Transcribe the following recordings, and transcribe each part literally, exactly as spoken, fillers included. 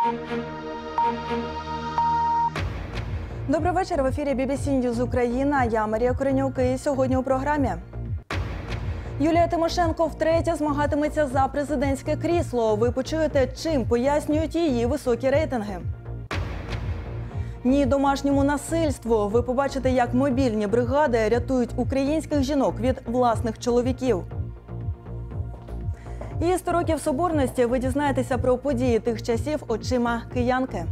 Добрий вечір. В ефірі бі бі сі News Україна. Я Марія Коренюк. І сьогодні у програмі. Юлія Тимошенко втретє змагатиметься за президентське крісло. Ви почуєте, чим пояснюють її високі рейтинги. Ні домашньому насильству. Ви побачите, як мобільні бригади рятують українських жінок від власних чоловіків. І сто років соборності ви дізнаєтеся про події тих часів очима киянки.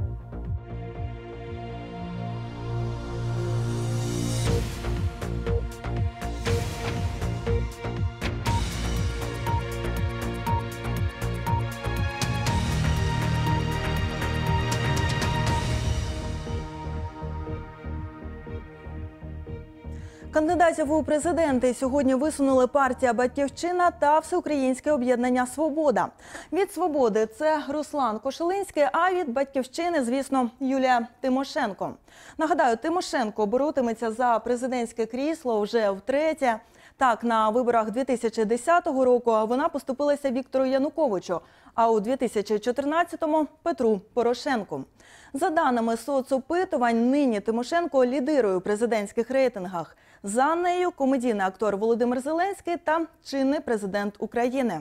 Кандидатів у президенти сьогодні висунули партія «Батьківщина» та Всеукраїнське об'єднання «Свобода». Від «Свободи» – це Руслан Кошелинський, а від «Батьківщини», звісно, Юлія Тимошенко. Нагадаю, Тимошенко боротиметься за президентське крісло вже втретє. Так, на виборах дві тисячі десятого року вона поступилася Віктору Януковичу, а у дві тисячі чотирнадцятому – Петру Порошенку. За даними соцопитувань, нині Тимошенко лідирує у президентських рейтингах. За нею комедійний актор Володимир Зеленський та чинний президент України.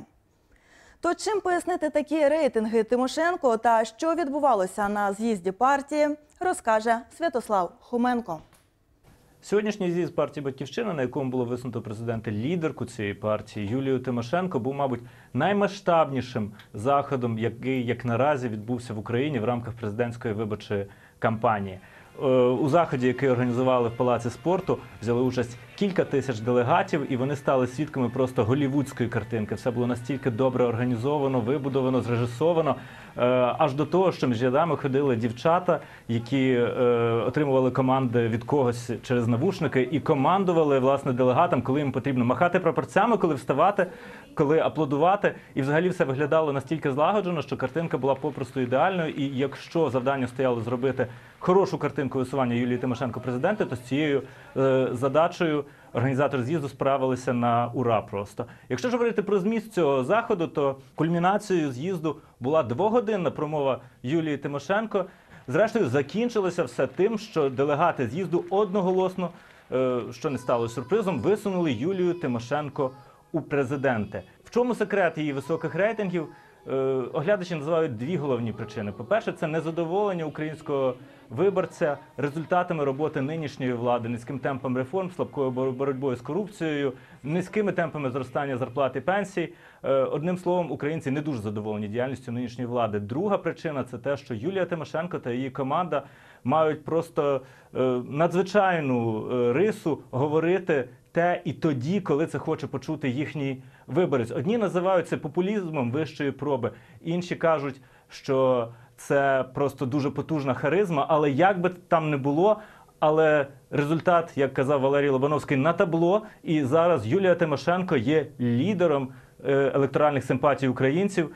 То чим пояснити такі рейтинги Тимошенко та що відбувалося на з'їзді партії, розкаже Святослав Хоменко. Сьогоднішній з'їзд партії «Батьківщина», на якому було висунуто президента-лідерку цієї партії Юлію Тимошенко, був, мабуть, наймасштабнішим заходом, який, як наразі, відбувся в Україні в рамках президентської виборчої кампанії. У заході, який організували в Палаці спорту, взяли участь кілька тисяч делегатів, і вони стали свідками просто голлівудської картинки. Все було настільки добре організовано, вибудовано, зрежисовано, аж до того, що між рядами ходили дівчата, які отримували команди від когось через навушники і командували, власне, делегатам, коли їм потрібно махати прапорцями, коли вставати, коли аплодувати. І взагалі все виглядало настільки злагоджено, що картинка була попросту ідеальною. І якщо завдання стояло зробити хорошу картинку висування Юлії Тимошенко президента, то з цією е, задачею організатори з'їзду справилися на ура просто. Якщо ж говорити про зміст цього заходу, то кульмінацією з'їзду була двогодинна промова Юлії Тимошенко. Зрештою, закінчилося все тим, що делегати з'їзду одноголосно, е, що не стало сюрпризом, висунули Юлію Тимошенко у президенти. В чому секрет її високих рейтингів? Оглядачі називають дві головні причини. По-перше, це незадоволення українського виборця результатами роботи нинішньої влади, низьким темпом реформ, слабкою боротьбою з корупцією, низькими темпами зростання зарплат і пенсій. Одним словом, українці не дуже задоволені діяльністю нинішньої влади. Друга причина – це те, що Юлія Тимошенко та її команда мають просто надзвичайну рису говорити те і тоді, коли це хоче почути їхній виборець. Одні називають це популізмом вищої проби, інші кажуть, що це просто дуже потужна харизма, але як би там не було, але результат, як казав Валерій Лобановський, на табло, і зараз Юлія Тимошенко є лідером електоральних симпатій українців.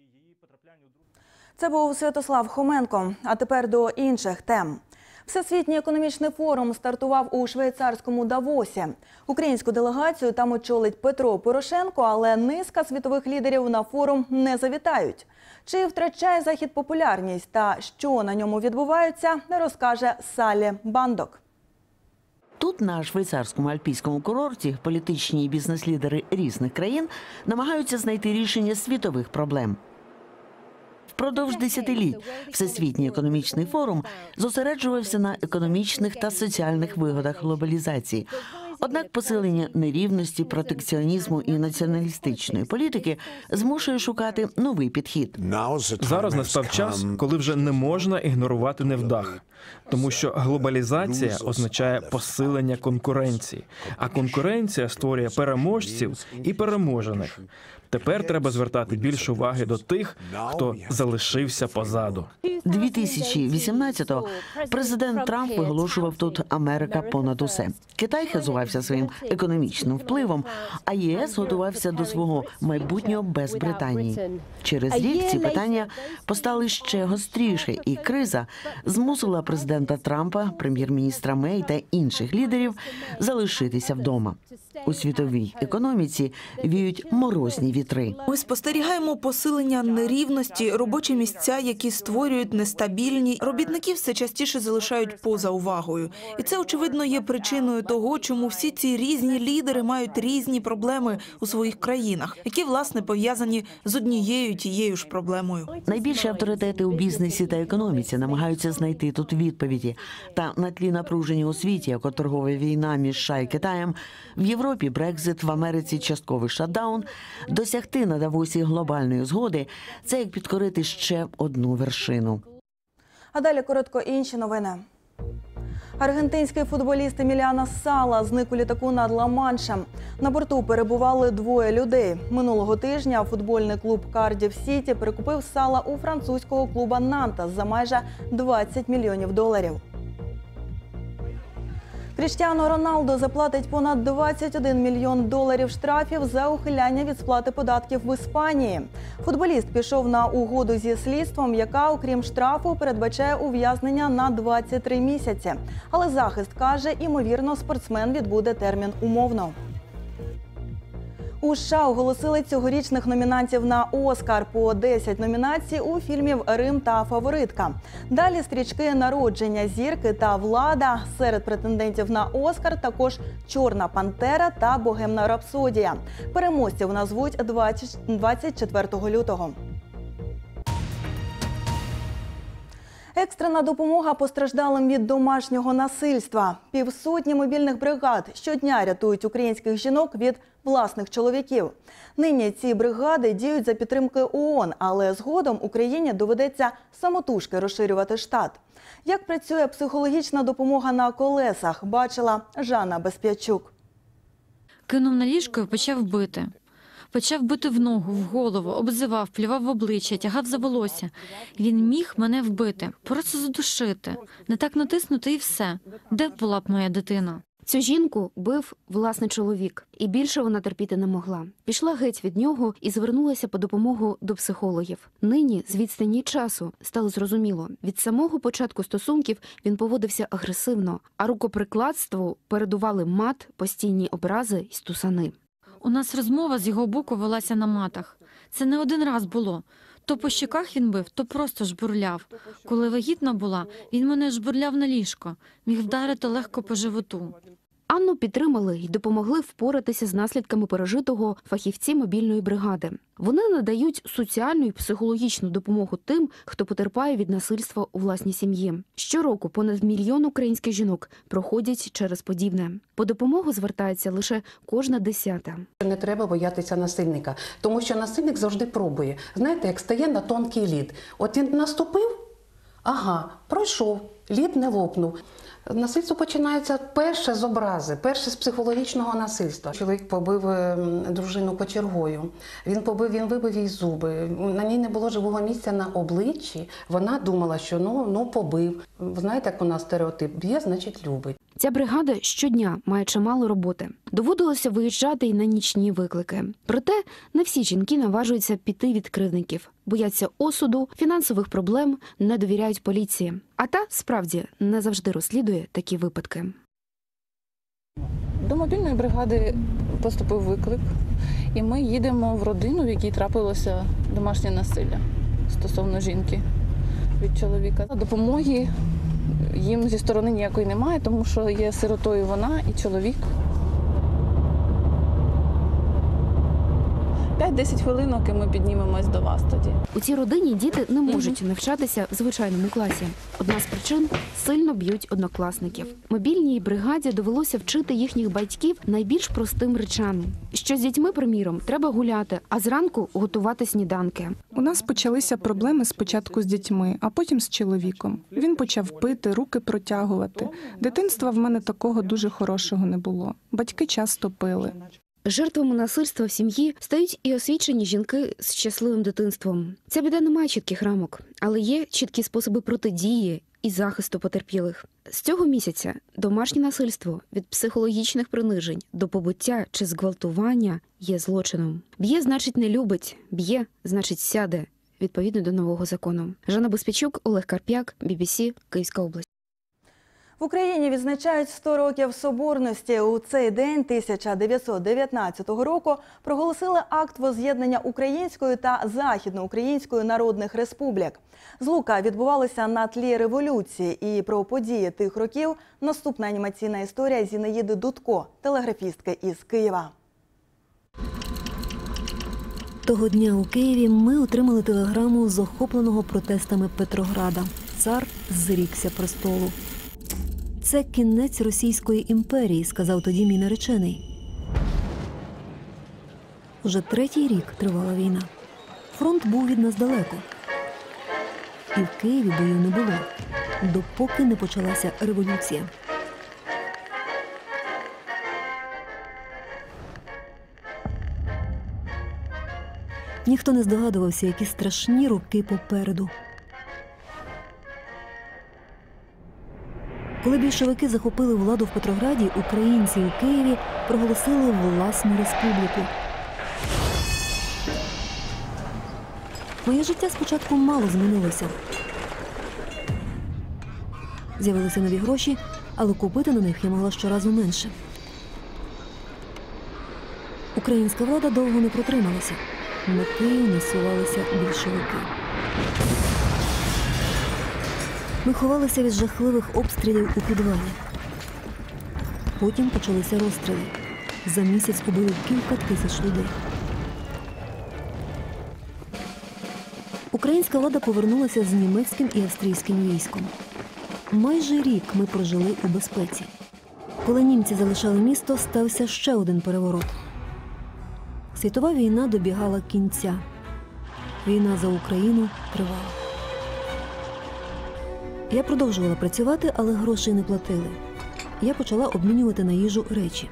Це був Святослав Хоменко. А тепер до інших тем. Всесвітній економічний форум стартував у швейцарському Давосі. Українську делегацію там очолить Петро Порошенко, але низка світових лідерів на форум не завітають. Чи втрачає Захід популярність та що на ньому відбувається, розкаже Салі Бандок. Тут, на швейцарському альпійському курорті, політичні і бізнес-лідери різних країн намагаються знайти рішення світових проблем. Впродовж десятиліть Всесвітній економічний форум зосереджувався на економічних та соціальних вигодах глобалізації. Однак посилення нерівності, протекціонізму і націоналістичної політики змушує шукати новий підхід. Зараз настав час, коли вже не можна ігнорувати невдах. Тому що глобалізація означає посилення конкуренції, а конкуренція створює переможців і переможених. Тепер треба звертати більше уваги до тих, хто залишився позаду. дві тисячі вісімнадцятого президент Трамп виголошував тут «Америка понад усе». Китай хизувався своїм економічним впливом, а ЄС готувався до свого майбутнього без Британії. Через рік ці питання постали ще гостріше, і криза змусила президента Трампа, прем'єр-міністра Мей та інших лідерів залишитися вдома. У світовій економіці віють морозні вітри. Ми спостерігаємо посилення нерівності, робочі місця, які створюють нестабільні. Робітників все частіше залишають поза увагою. І це, очевидно, є причиною того, чому всі ці різні лідери мають різні проблеми у своїх країнах, які, власне, пов'язані з однією тією ж проблемою. Найбільші авторитети у бізнесі та економіці намагаються знайти тут відповіді. Та на тлі напруження у світі, як от торгова війна між США і Китаєм, в Європі Брекзит, в Америці частковий шатдаун, досягти на Давосі глобальної згоди – це як підкорити ще одну вершину. А далі коротко інші новини. Аргентинський футболіст Еміліано Сала зник у літаку над Ла-Маншем. На борту перебували двоє людей. Минулого тижня футбольний клуб Кардіф Сіті перекупив Сала у французького клуба Нанта за майже двадцять мільйонів доларів. Кріштіану Роналдо заплатить понад двадцять один мільйон доларів штрафів за ухиляння від сплати податків в Іспанії. Футболіст пішов на угоду зі слідством, яка, окрім штрафу, передбачає ув'язнення на двадцять три місяці. Але захист каже, імовірно, спортсмен відбуде термін умовно. У США оголосили цьогорічних номінантів на «Оскар» по десять номінацій у фільмів «Рим» та «Фаворитка». Далі стрічки «Народження зірки» та «Влада». Серед претендентів на «Оскар» також «Чорна пантера» та «Богемна рапсодія». Переможців назвуть двадцять четвертого лютого. Екстрена допомога постраждалим від домашнього насильства. Півсотні мобільних бригад щодня рятують українських жінок від власних чоловіків. Нині ці бригади діють за підтримки ООН, але згодом Україні доведеться самотужки розширювати штат. Як працює психологічна допомога на колесах, бачила Жанна Безп'ячук. Кинув на ліжко і почав бити. Почав бити в ногу, в голову, обзивав, плював в обличчя, тягав за волосся. Він міг мене вбити, просто задушити, не так натиснути і все. Де б була б моя дитина? Цю жінку бив власний чоловік, і більше вона терпіти не могла. Пішла геть від нього і звернулася по допомогу до психологів. Нині, з відстані часу, стало зрозуміло, від самого початку стосунків він поводився агресивно, а рукоприкладству передували мат, постійні образи й стусани. У нас розмова з його боку велася на матах. Це не один раз було. То по щоках він бив, то просто жбурляв. Коли вагітна була, він мене жбурляв на ліжко. Міг вдарити легко по животу. Анну підтримали й допомогли впоратися з наслідками пережитого фахівці мобільної бригади. Вони надають соціальну і психологічну допомогу тим, хто потерпає від насильства у власній сім'ї. Щороку понад мільйон українських жінок проходять через подібне. По допомогу звертається лише кожна десята. Не треба боятися насильника, тому що насильник завжди пробує. Знаєте, як стає на тонкий лід. От він наступив, ага, пройшов, лід не лопнув. Насильство починається перше з образи, перше з психологічного насильства. Чоловік побив дружину кочергою, він побив, він вибив їй зуби, на ній не було живого місця на обличчі. Вона думала, що ну, ну побив. Ви знаєте, як у нас стереотип, б'є, значить любить. Ця бригада щодня має чимало роботи. Доводилося виїжджати й на нічні виклики. Проте не всі жінки наважуються піти від кривдників. Бояться осуду, фінансових проблем, не довіряють поліції. А та, справді, не завжди розслідує такі випадки. До мобільної бригади поступив виклик, і ми їдемо в родину, в якій трапилося домашнє насилля стосовно жінки від чоловіка. Допомоги їм зі сторони ніякої немає, тому що є сиротою вона і чоловік. п'ять-десять хвилинок і ми піднімемось до вас тоді. У цій родині діти не можуть навчатися в звичайному класі. Одна з причин – сильно б'ють однокласників. Мобільній бригаді довелося вчити їхніх батьків найбільш простим речам. Що з дітьми, приміром, треба гуляти, а зранку готувати сніданки. У нас почалися проблеми спочатку з дітьми, а потім з чоловіком. Він почав пити, руки протягувати. Дитинства в мене такого дуже хорошого не було. Батьки часто пили. Жертвами насильства в сім'ї стають і освічені жінки з щасливим дитинством. Ця біда не має чітких рамок, але є чіткі способи протидії і захисту потерпілих. З цього місяця домашнє насильство від психологічних принижень до побиття чи зґвалтування є злочином. Б'є – значить не любить, б'є – значить сяде, відповідно до нового закону. Жанна Безп'ячук, Олег Карп'як, бі бі сі, Київська область. В Україні відзначають сто років Соборності. У цей день тисяча дев'ятсот дев'ятнадцятого року проголосили акт возз'єднання Української та Західноукраїнської народних республік. Злука відбувалася на тлі революції. І про події тих років наступна анімаційна історія Зінаїди Дудко, телеграфістки із Києва. Того дня у Києві ми отримали телеграму з охопленого протестами Петрограда. Цар зрікся престолу. «Це кінець Російської імперії», – сказав тоді мій наречений. Уже третій рік тривала війна. Фронт був від нас далеко. І в Києві боїв не було, допоки не почалася революція. Ніхто не здогадувався, які страшні роки попереду. Коли більшовики захопили владу в Петрограді, українці у Києві проголосили власну республіку. Моє життя спочатку мало змінилося. З'явилися нові гроші, але купити на них я могла щоразу менше. Українська влада довго не протрималася. На Київ насувалися більшовики. Ми ховалися від жахливих обстрілів у підвалі. Потім почалися розстріли. За місяць убили кілька тисяч людей. Українська влада повернулася з німецьким і австрійським військом. Майже рік ми прожили у безпеці. Коли німці залишали місто, стався ще один переворот. Світова війна добігала кінця. Війна за Україну тривала. Я продовжувала працювати, але грошей не платили. Я почала обмінювати на їжу речі.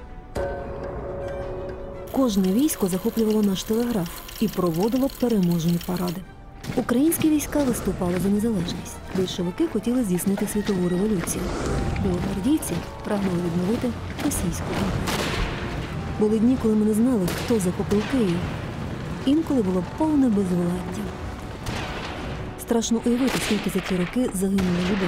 Кожне військо захоплювало наш телеграф і проводило переможні паради. Українські війська виступали за незалежність. Більшовики хотіли здійснити світову революцію. Білогвардійці прагнули відновити російську імперію. Були дні, коли ми не знали, хто захопив Київ. Інколи було повне безвладдя. Страшно уявити, скільки за ті роки загинуло людей.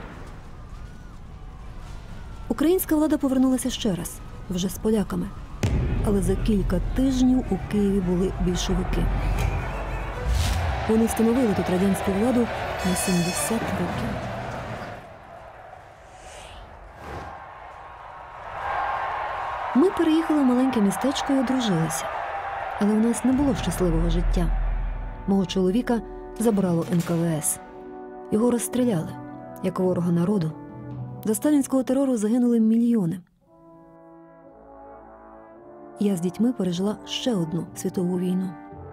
Українська влада повернулася ще раз, вже з поляками. Але за кілька тижнів у Києві були більшовики. Вони встановили тут радянську владу на сімдесят років. Ми переїхали в маленьке містечко і одружилися. Але у нас не було щасливого життя. Мого чоловіка забрало ен ка ве ес. Його розстріляли, як ворога народу. За сталінського терору загинули мільйони. Я з дітьми пережила ще одну світову війну.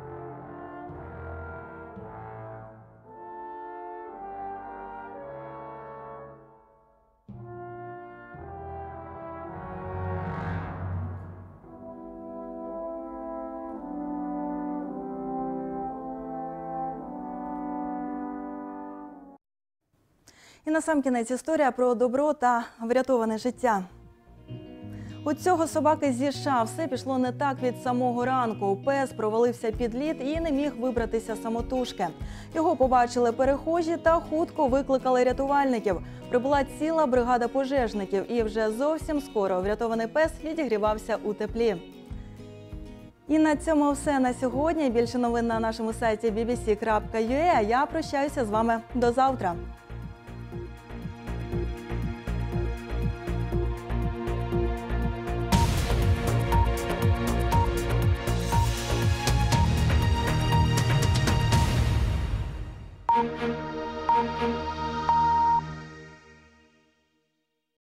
І насамкінець історія про добро та врятоване життя. У цього собаки зі США все пішло не так від самого ранку. Пес провалився під лід і не міг вибратися самотужки. Його побачили перехожі та хутко викликали рятувальників. Прибула ціла бригада пожежників і вже зовсім скоро врятований пес відігрівався у теплі. І на цьому все на сьогодні. Більше новин на нашому сайті бі бі сі крапка ю а. Я прощаюся з вами до завтра. Thank you.